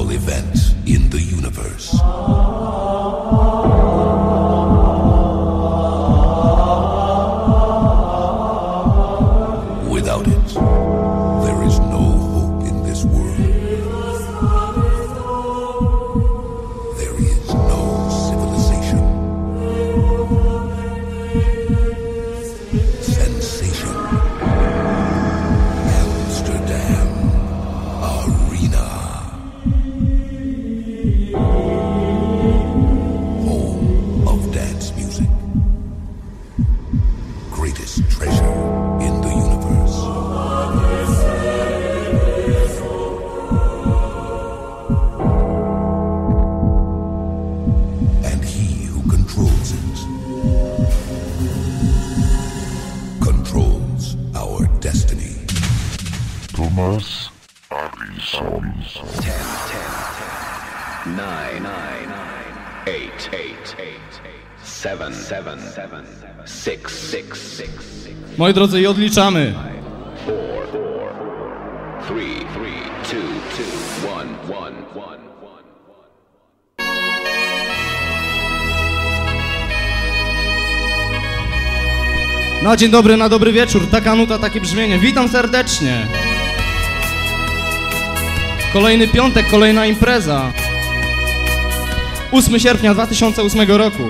powerful event in the universe. Without it, there is no hope in this world. There is no civilization. Sensation. Amsterdam Arena. Home of dance music. Greatest treasure in the universe. And he who controls it controls our destiny. Thomas Harrison. 10, 9, 8, 7, 6, 6. Moi drodzy, i odliczamy. 4, 3, 2, 1. Na dzień dobry, na dobry wieczór. Taka nuta, takie brzmienie. Witam serdecznie. Kolejny piątek, kolejna impreza. 8 sierpnia 2008 roku.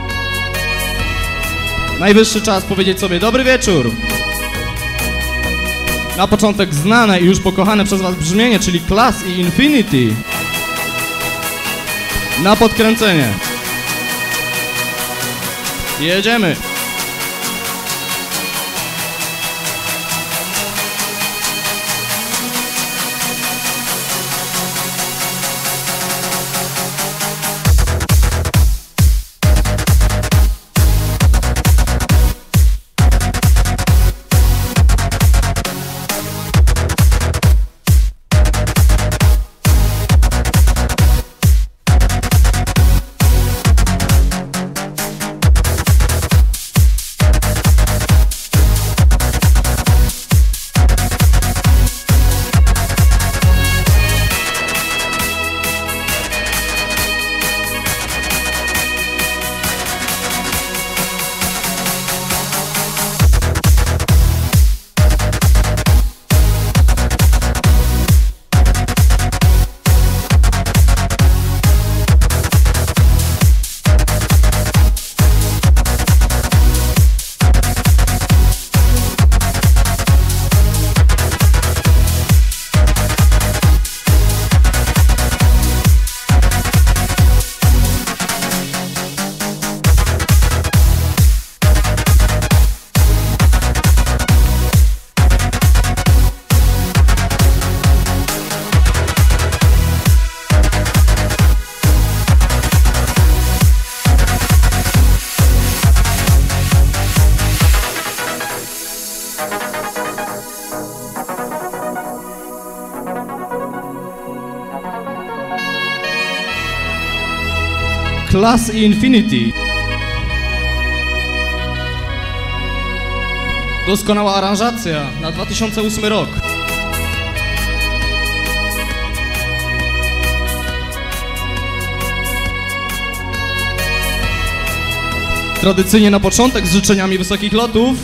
Najwyższy czas powiedzieć sobie dobry wieczór. Na początek znane i już pokochane przez was brzmienie, czyli Class i Infinity. Na podkręcenie. Jedziemy. Class i Infinity. Doskonała aranżacja na 2008 rok. Tradycyjnie na początek z życzeniami wysokich lotów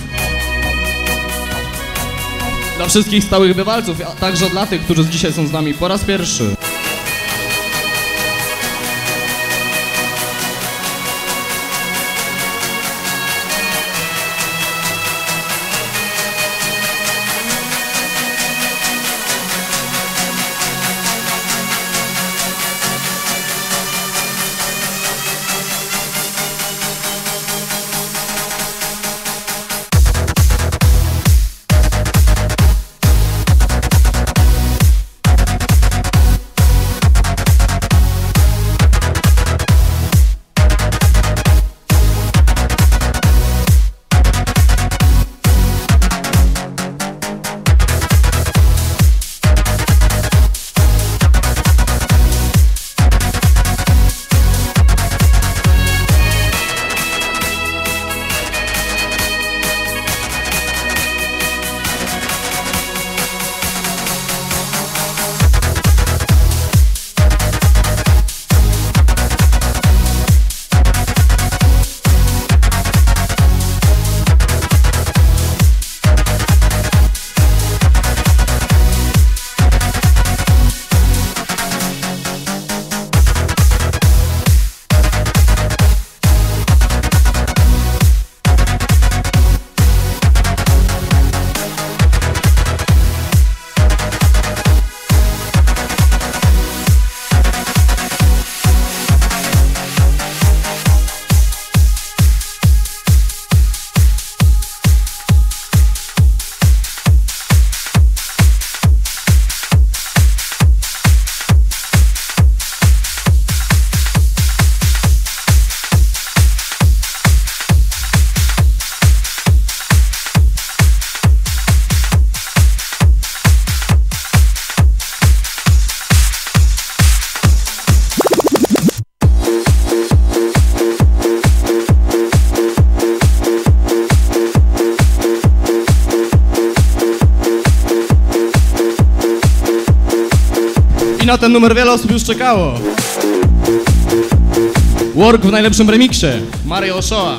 dla wszystkich stałych bywalców, a także dla tych, którzy dzisiaj są z nami po raz pierwszy. na ten numer wiele osób już czekało. Work w najlepszym remiksie. Mario Ochoa.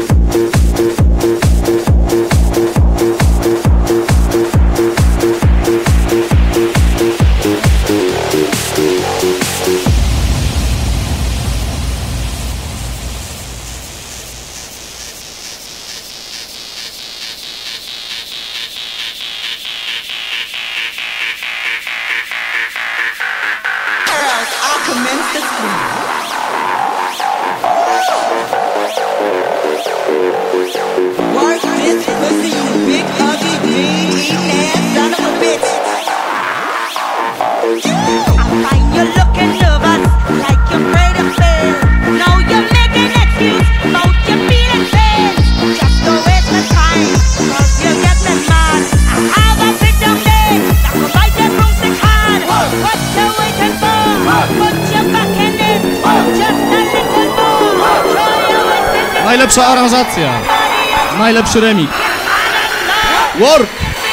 Work this pussy, you big ugly mean eating ass son of a bitch. I find you looking nervous, like you're afraid to fail. Now you're making excuse about your feeling pain. Just don't waste my time, cause you get me mad. I have a bit of day, that will bite the broomstick hard. What you waiting for? Put your back in it, just a little more. Throw your waist in it. Najlepsza aranżacja. Najlepszy remix. Work!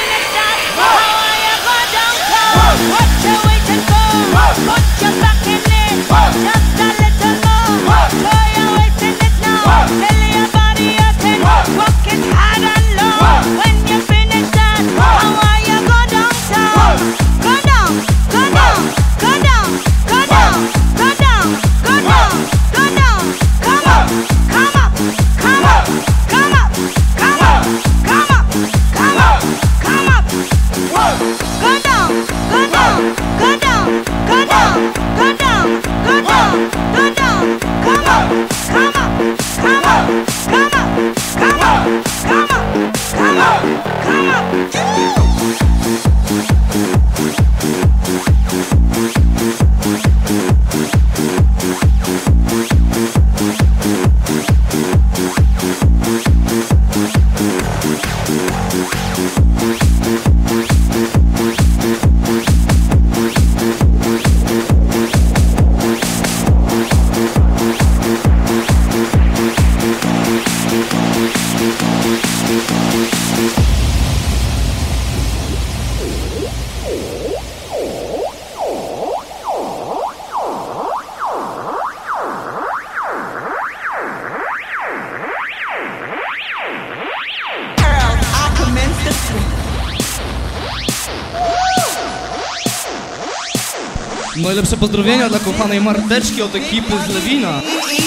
Najlepsze pozdrowienia dla kochanej Marteczki od ekipy z Lewina.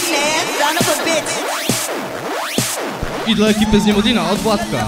I dla ekipy z Niemodlina od Władka.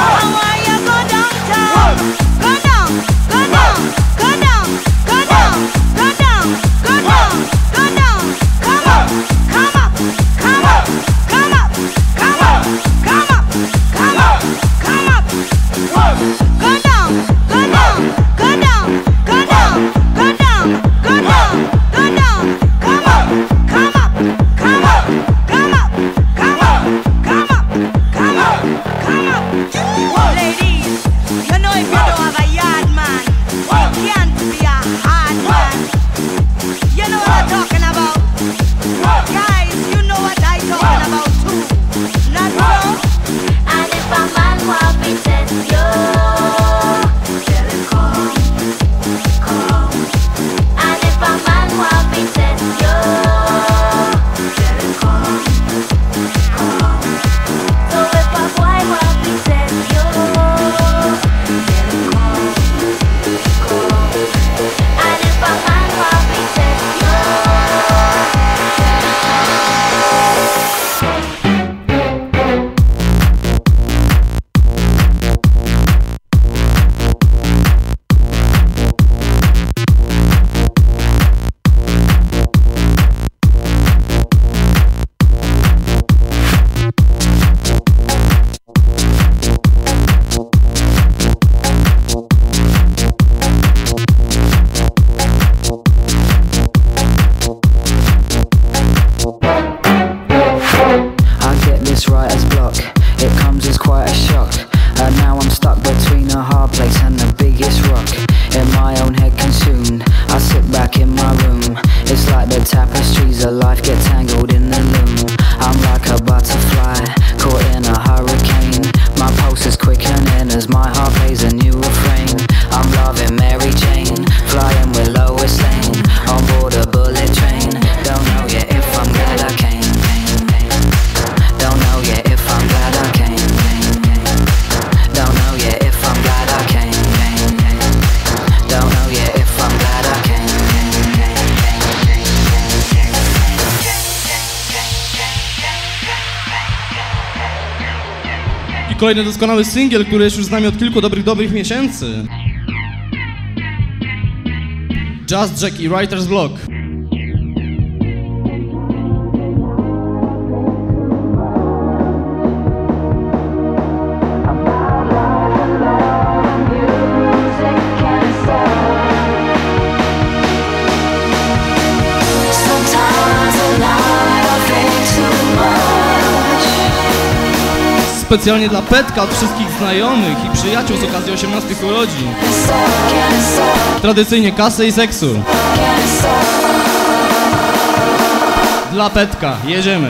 Go down, go down, go down, go down. I kolejny doskonały singiel, który jest już z nami od kilku dobrych miesięcy. Just Jack i Writer's Block. Specjalnie dla Petka od wszystkich znajomych i przyjaciół z okazji 18 urodzin. Tradycyjnie kasy i seksu. Dla Petka, jedziemy.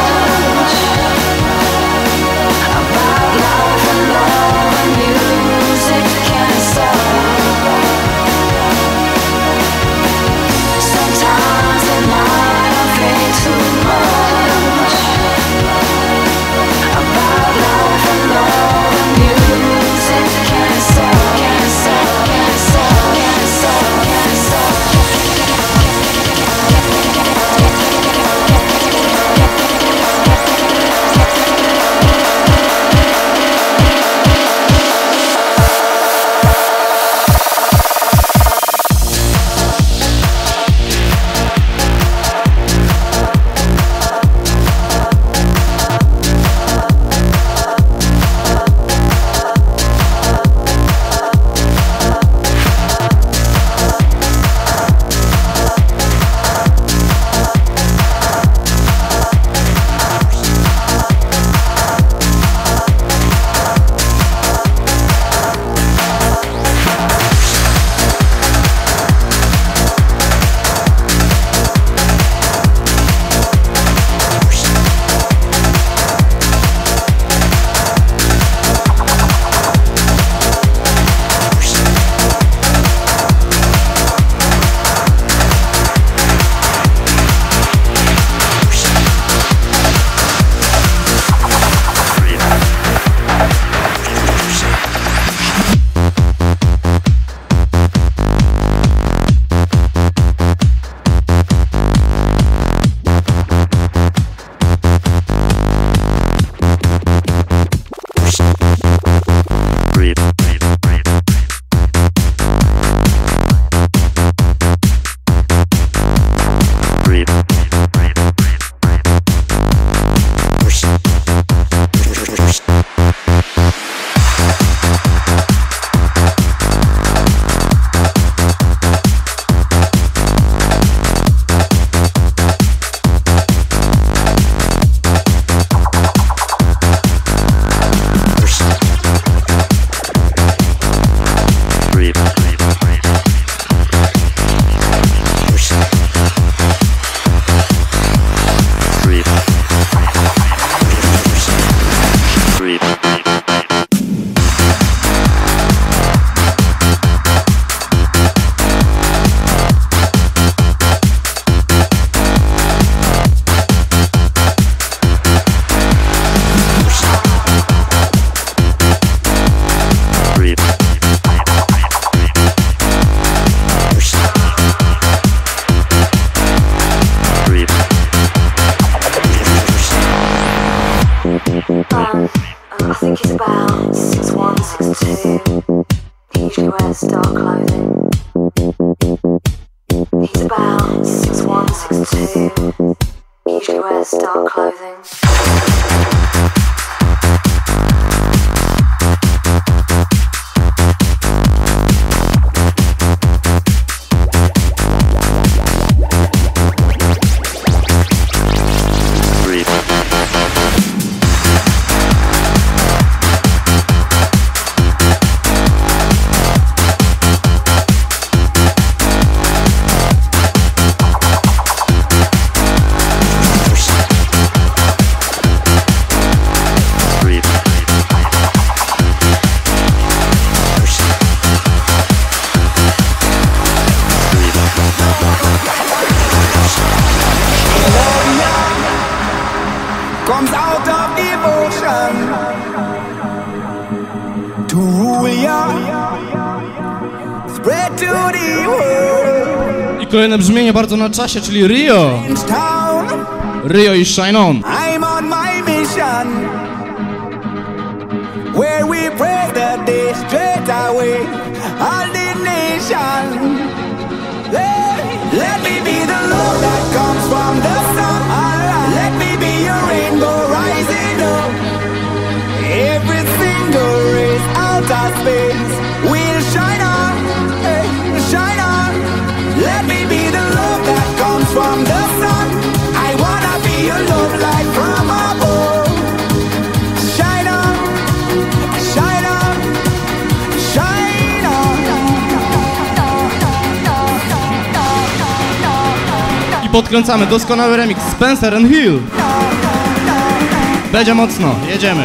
Music about 6'1", 6'2". He usually wears dark clothing. He's about 6'1", 6'2". He usually wears dark clothing. Comes out of devotion to rule ya, spread to the world. I kolejne brzmienie bardzo na czasie, czyli Rio. Rio i Shine On. I'm on my mission, where we praise the day straight away, all the nation. Let me be the love that comes from the sun. Let me be your rainbow rising up. Every single race out of space will shine on, shine on. Let me be the love that comes from the sun. I wanna be your love light from above. Shine on, shine on, shine on. I podkręcamy doskonały remix Spencer and Hill. Będzie mocno, jedziemy.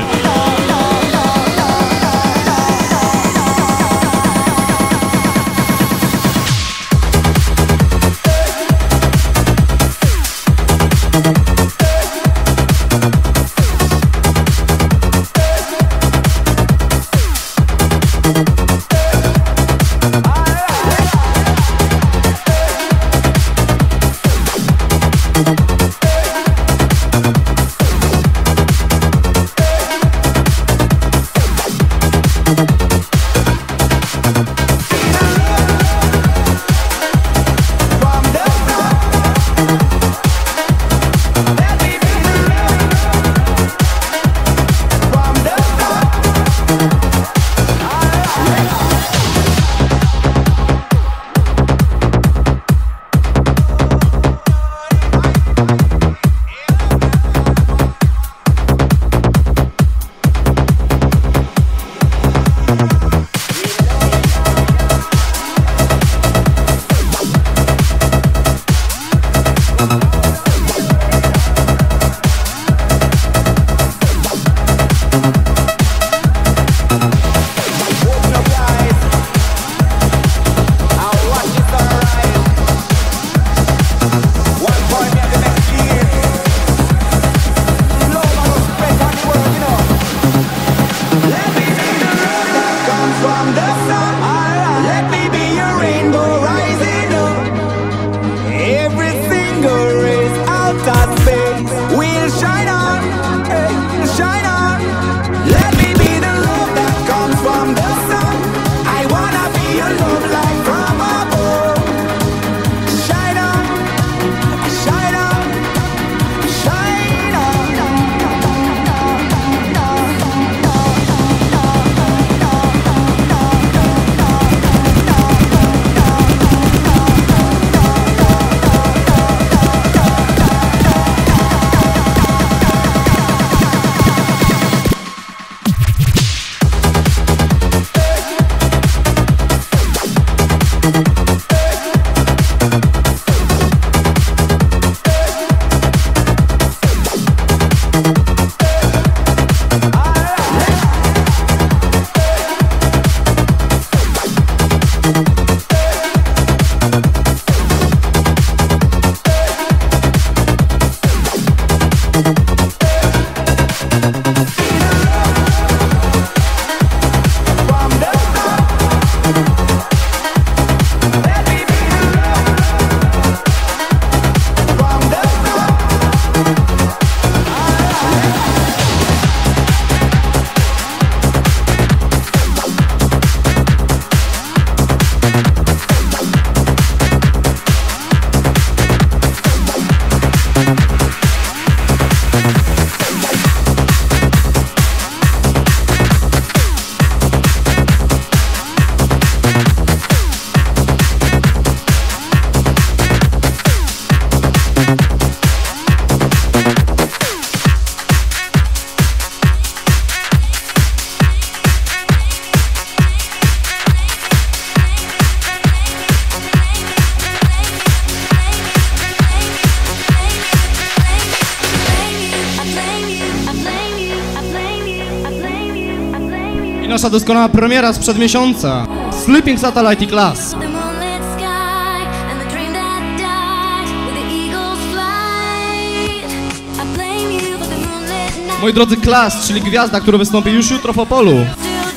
I nasza doskonała premiera sprzed miesiąca. Sleeping Satellite i Class. Moi drodzy, Class, czyli gwiazda, która wystąpi już jutro w Opolu.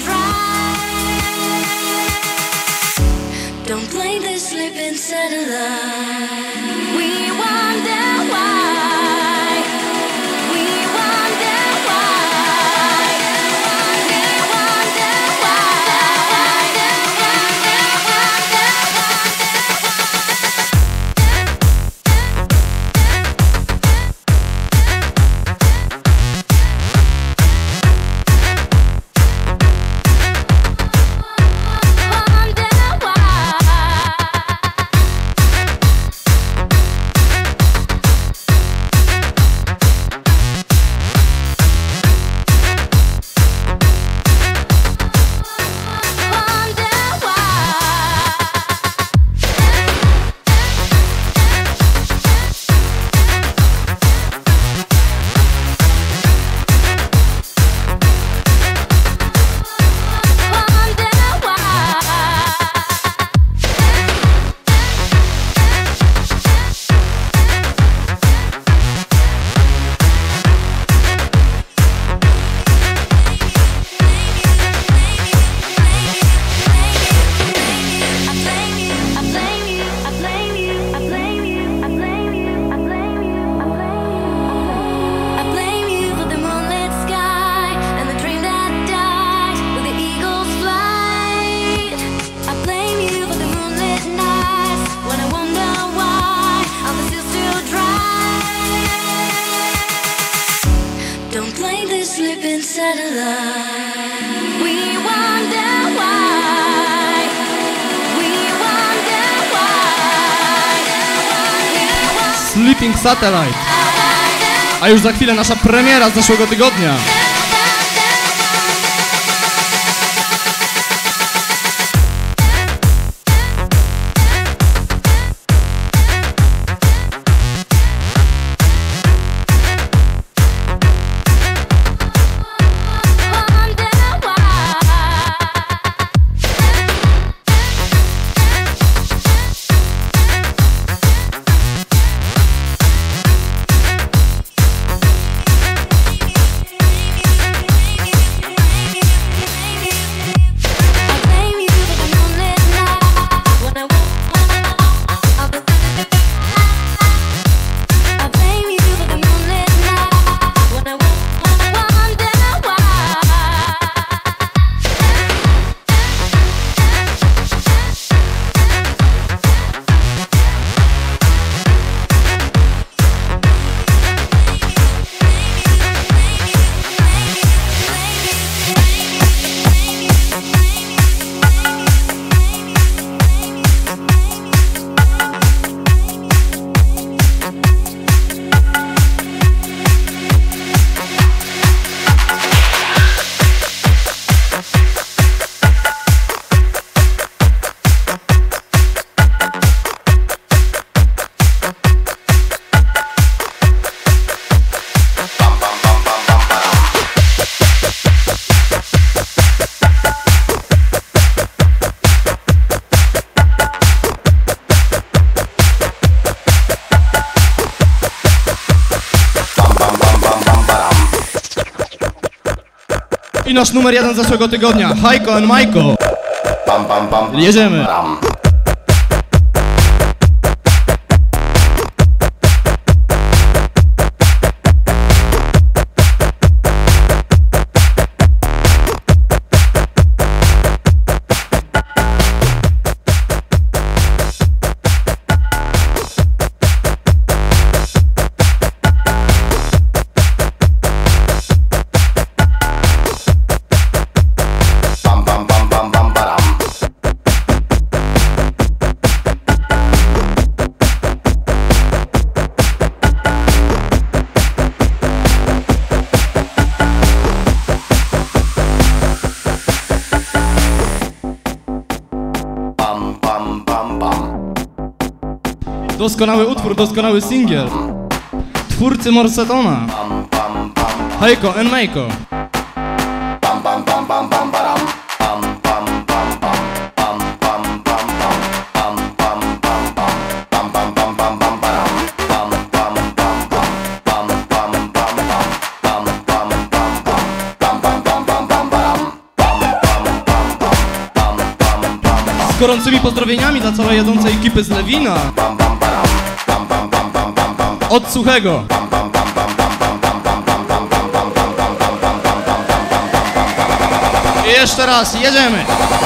Sleeping Satellite. A już za chwilę nasza premiera z zeszłego tygodnia. I nasz numer 1 z zeszłego tygodnia, Heiko and Maiko. Jedziemy. Doskonały utwór, doskonały singiel. Twórcy Morsetona. Hejko and Mejko. Z gorącymi pozdrowieniami dla całej jadącej ekipy z Lewina. Od Suchego. I jeszcze raz, jedziemy.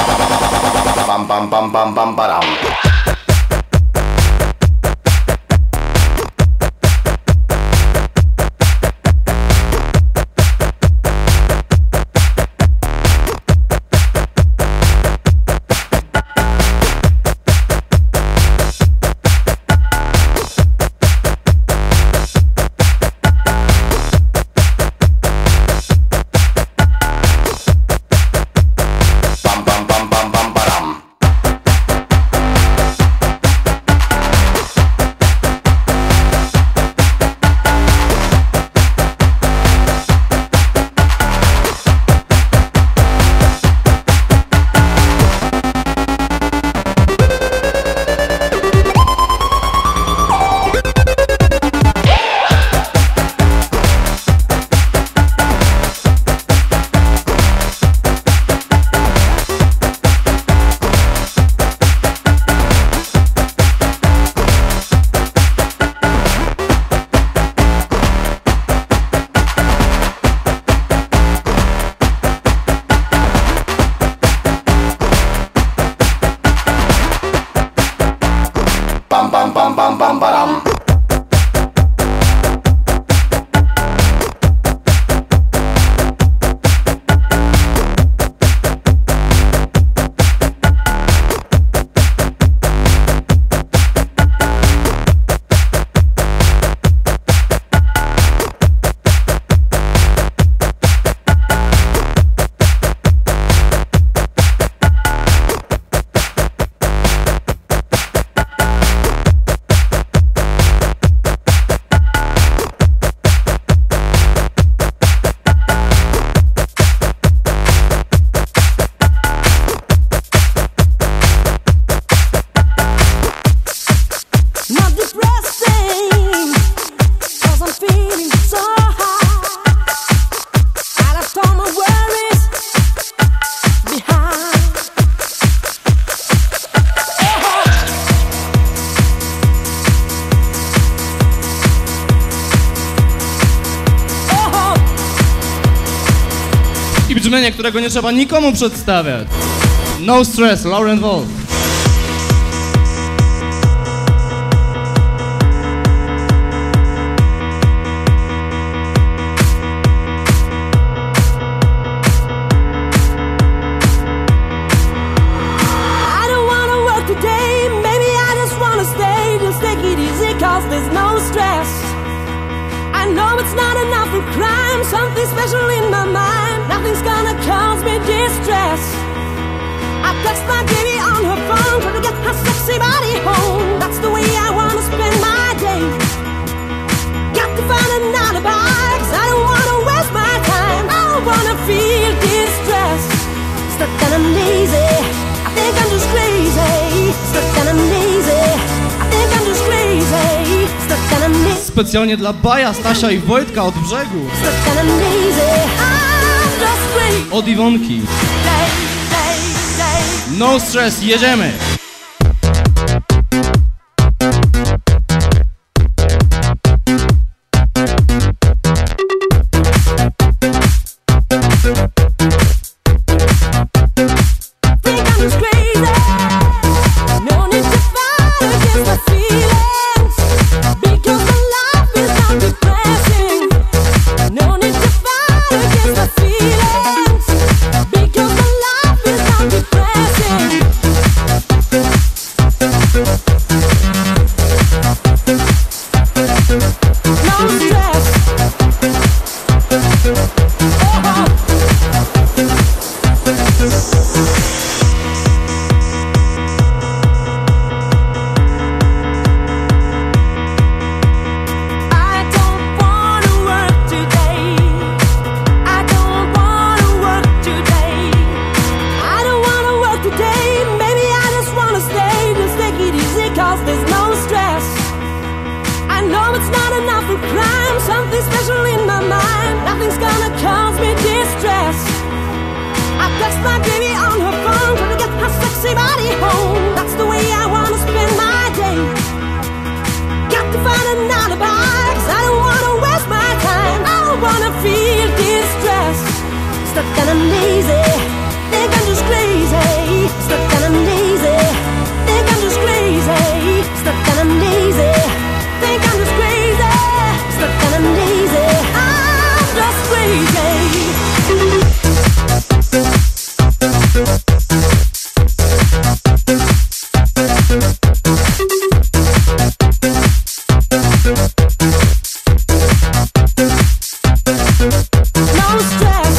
Brzmienie, którego nie trzeba nikomu przedstawiać. No Stress, Lauren Wolf. I don't wanna work today, maybe I just wanna stay, just take it easy cause there's no stress. I know it's not enough to crime, something special in my mind. Nothing's gonna cause me distress. I text my baby on her phone, trying to get her sexy body home. That's the way I wanna spend my day. Got to find an alibi, cause I don't wanna waste my time. I don't wanna feel distress. Stuck and I'm lazy, I think I'm just crazy. Stuck and I'm lazy, I think I'm just crazy. Stuck and I'm lazy. Specjalnie dla Baja, Stasia i Wojtka od brzegu. Stuck and I'm lazy, I'm just crazy. Od Iwonki. No Stress, jedziemy! stuck and I'm lazy. Think I'm just crazy, stuck and I'm lazy. Think I'm just crazy, stuck and I'm lazy. Think I'm just crazy, stuck and I'm lazy. I'm just crazy. No stress.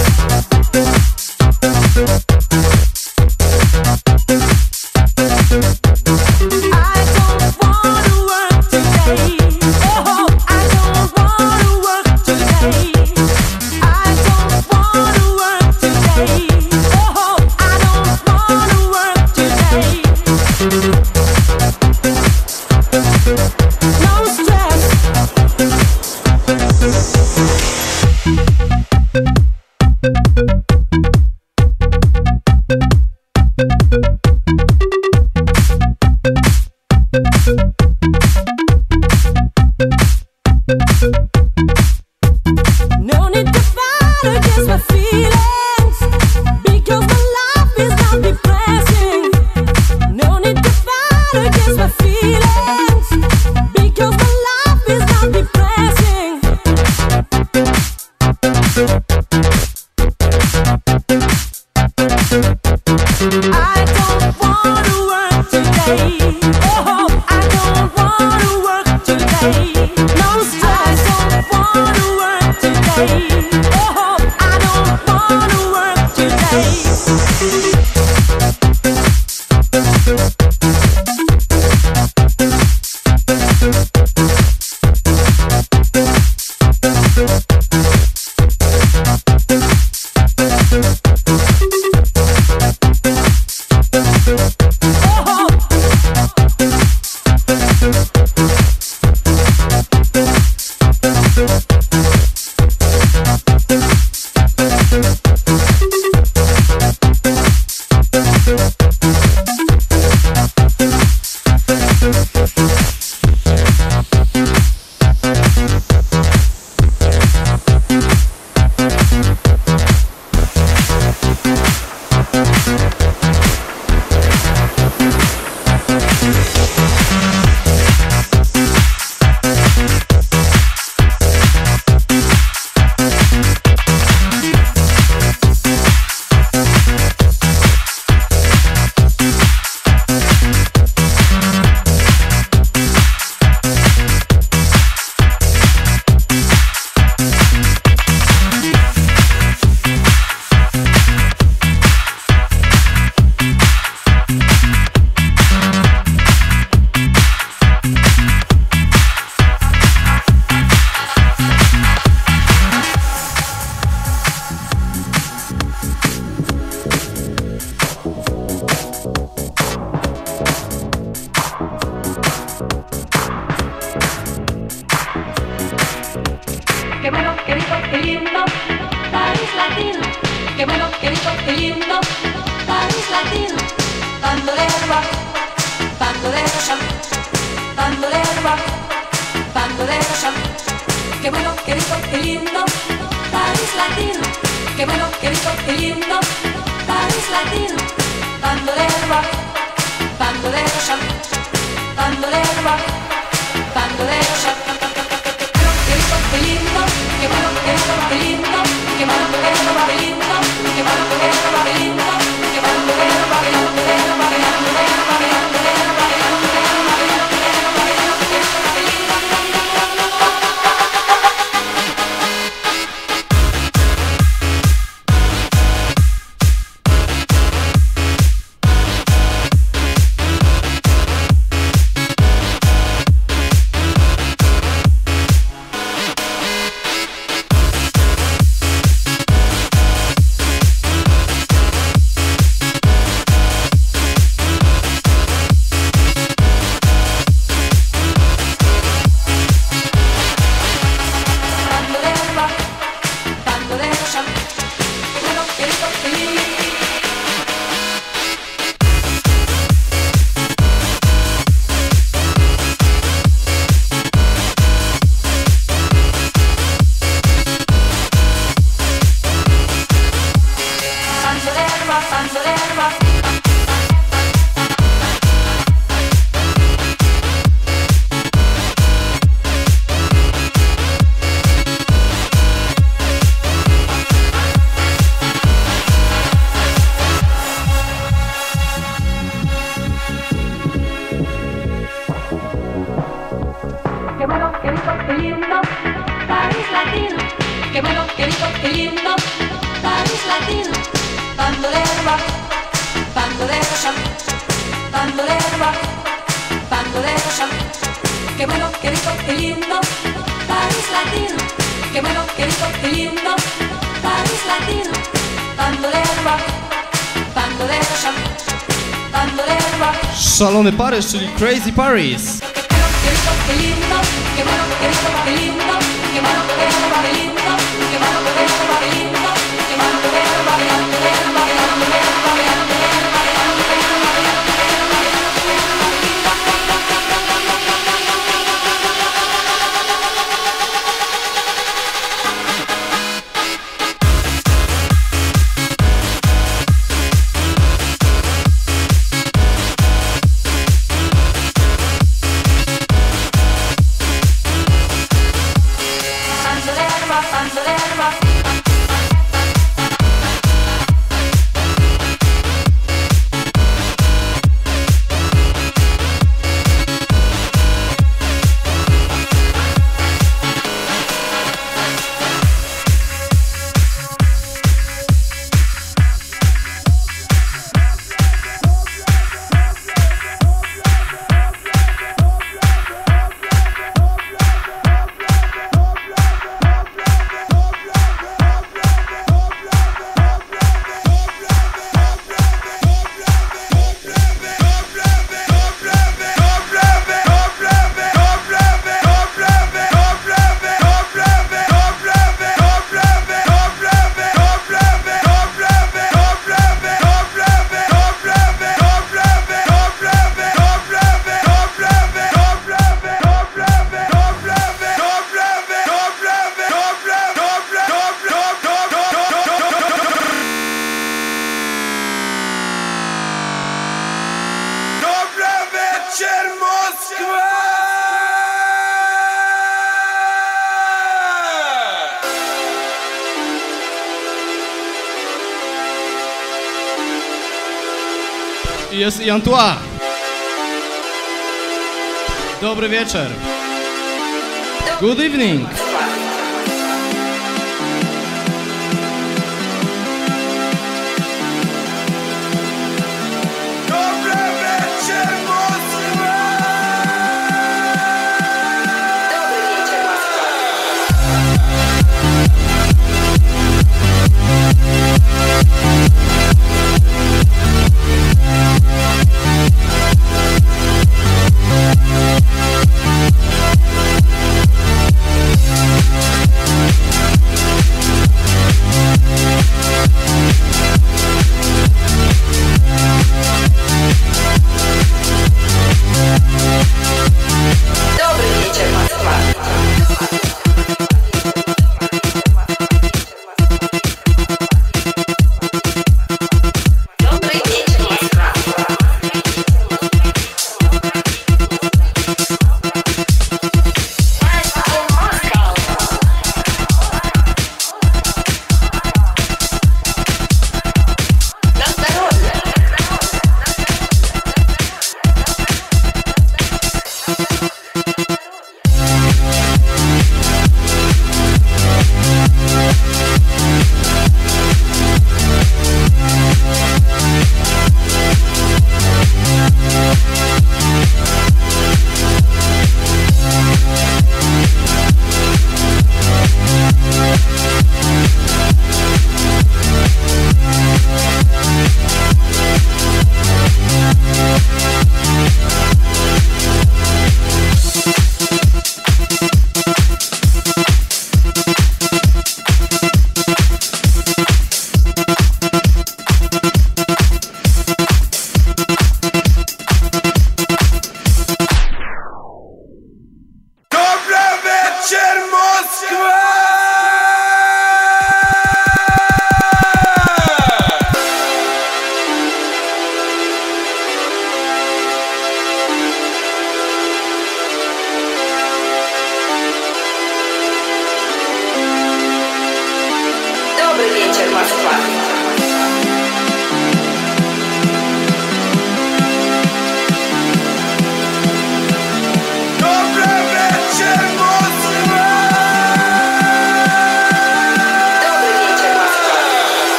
I don't wanna work today. Oh, I don't wanna work today. I don't wanna work today. Oh, I don't wanna work today. No stress. No need to fight against my feelings, because my life is not depressing. No need to fight against my feelings, because my life is not depressing. I don't wanna work today. Oh, I don't wanna work today. No stress. I don't wanna work today. Oh, I don't wanna work today. Qué bueno, qué rico, qué lindo, país latino. Qué bueno, qué rico, qué lindo, país latino. Bandolero rock, bandolero shock, bandolero rock, bandolero shock. Qué bueno, qué rico, qué lindo, país latino. Qué bueno, qué rico, qué lindo, país latino. Bandolero rock, bandolero shock, bandolero rock, bandolero shock. Qué lindo, qué bueno, qué rico, qué lindo, qué bueno, qué rico, qué lindo, qué bueno, qué rico, qué lindo, qué bueno, qué rico, qué lindo, qué bueno, qué rico, qué lindo, qué bueno, qué rico, qué lindo, qué bueno, qué rico, qué lindo, qué bueno, qué rico, qué lindo, qué bueno, qué rico, qué lindo. querido, qué lindo, país latino, bandolero rock, bandolero son, bandolero rock, bandolero son. Qué bueno, qué rico, qué lindo, país latino, qué bueno, qué rico, qué lindo, país latino, bandolero rock, bandolero son, bandolero rock. Szalony Paryż, czyli Crazy Paris. Qué rico, qué lindo, qué bueno, qué rico, qué lindo, qué bueno, qué rico, qué lindo, qué bueno, qué rico, qué lindo, qué bueno, qué rico, qué lindo, qué bueno, qué rico, qué Jest i Antoine. Dobry wieczór. Good evening.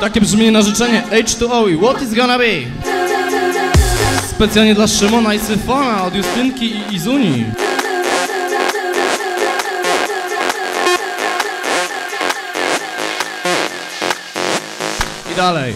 Takie brzmienie na życzenie H2O i What is gonna be? Specjalnie dla Szymona i Syfona od Justynki i Izuni. I dalej.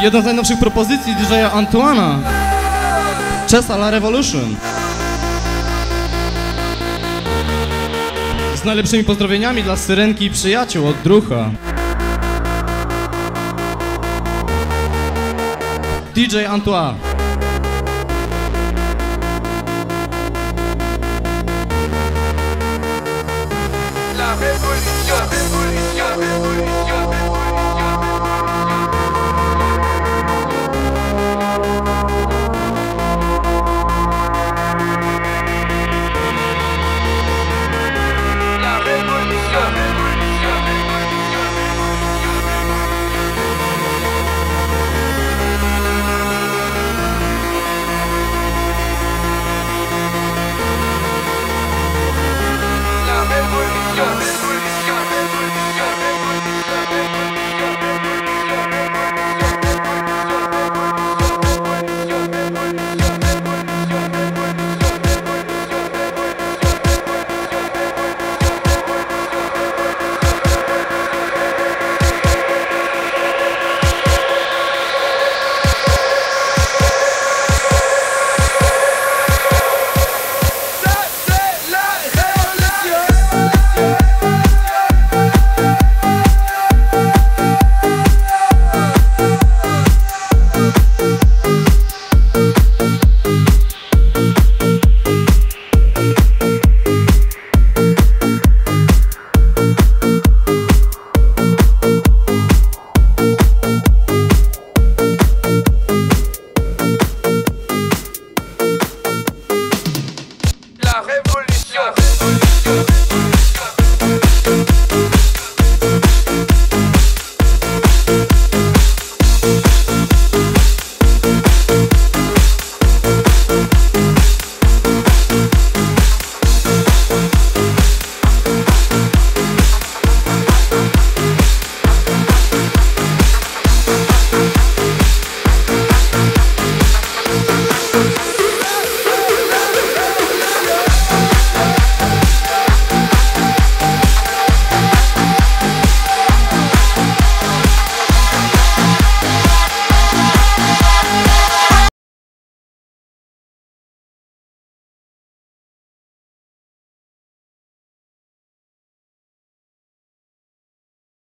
Jedna z najnowszych propozycji DJ-a Antoana. Chesa La Revolution. Z najlepszymi pozdrowieniami dla Syrenki i przyjaciół od Drucha. DJ Antoine.